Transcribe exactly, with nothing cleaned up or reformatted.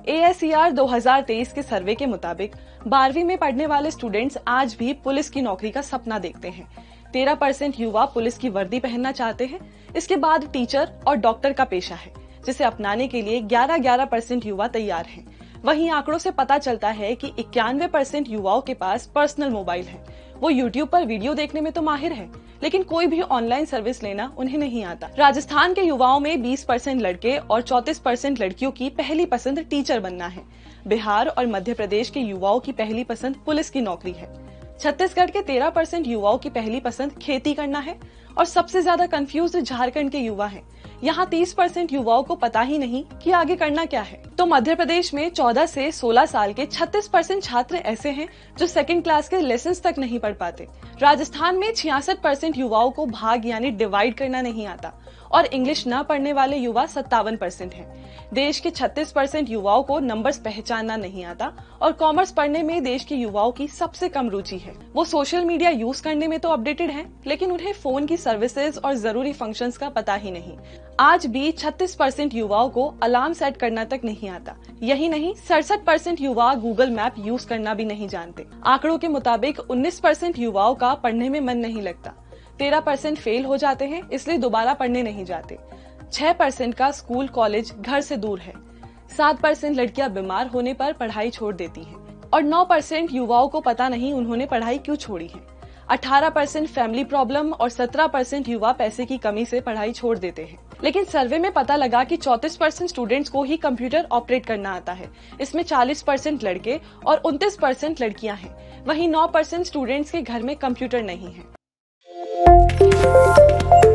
A S E R दो हज़ार तेईस के सर्वे के मुताबिक बारहवीं में पढ़ने वाले स्टूडेंट्स आज भी पुलिस की नौकरी का सपना देखते हैं। तेरह परसेंट युवा पुलिस की वर्दी पहनना चाहते हैं। इसके बाद टीचर और डॉक्टर का पेशा है, जिसे अपनाने के लिए ग्यारह ग्यारह परसेंट युवा तैयार हैं। वहीं आंकड़ों से पता चलता है कि इक्यानवे परसेंट युवाओं के पास पर्सनल मोबाइल है। वो यूट्यूब पर वीडियो देखने में तो माहिर है, लेकिन कोई भी ऑनलाइन सर्विस लेना उन्हें नहीं आता। राजस्थान के युवाओं में बीस परसेंट लड़के और चौंतीस परसेंट लड़कियों की पहली पसंद टीचर बनना है। बिहार और मध्य प्रदेश के युवाओं की पहली पसंद पुलिस की नौकरी है। छत्तीसगढ़ के तेरह परसेंट युवाओं की पहली पसंद खेती करना है और सबसे ज्यादा कंफ्यूज झारखंड के युवा हैं। यहाँ तीस परसेंट युवाओं को पता ही नहीं कि आगे करना क्या है। तो मध्य प्रदेश में चौदह से सोलह साल के छत्तीस परसेंट छात्र ऐसे हैं जो सेकंड क्लास के लेसन तक नहीं पढ़ पाते। राजस्थान में छियासठ परसेंट युवाओं को भाग यानी डिवाइड करना नहीं आता और इंग्लिश न पढ़ने वाले युवा सत्तावन परसेंट है। देश के छत्तीस परसेंट युवाओं को नंबर्स पहचानना नहीं आता और कॉमर्स पढ़ने में देश के युवाओं की सबसे कम रुचि है। वो सोशल मीडिया यूज करने में तो अपडेटेड हैं, लेकिन उन्हें फोन की सर्विसेज और जरूरी फंक्शंस का पता ही नहीं। आज भी छत्तीस परसेंट युवाओं को अलार्म सेट करना तक नहीं आता। यही नहीं, सड़सठ परसेंट युवा गूगल मैप यूज करना भी नहीं जानते। आंकड़ों के मुताबिक उन्नीस परसेंट युवाओं का पढ़ने में मन नहीं लगता। तेरह परसेंट फेल हो जाते हैं, इसलिए दोबारा पढ़ने नहीं जाते। छह परसेंट का स्कूल कॉलेज घर से दूर है। सात परसेंट लड़कियां बीमार होने पर पढ़ाई छोड़ देती हैं और नौ परसेंट युवाओं को पता नहीं उन्होंने पढ़ाई क्यों छोड़ी है। अठारह परसेंट फैमिली प्रॉब्लम और सत्रह परसेंट युवा पैसे की कमी से पढ़ाई छोड़ देते हैं। लेकिन सर्वे में पता लगा कि चौंतीस परसेंट स्टूडेंट्स को ही कंप्यूटर ऑपरेट करना आता है। इसमें चालीस परसेंट लड़के और उनतीस परसेंट लड़कियां हैं। वहीं नौ परसेंट स्टूडेंट्स के घर में कंप्यूटर नहीं है।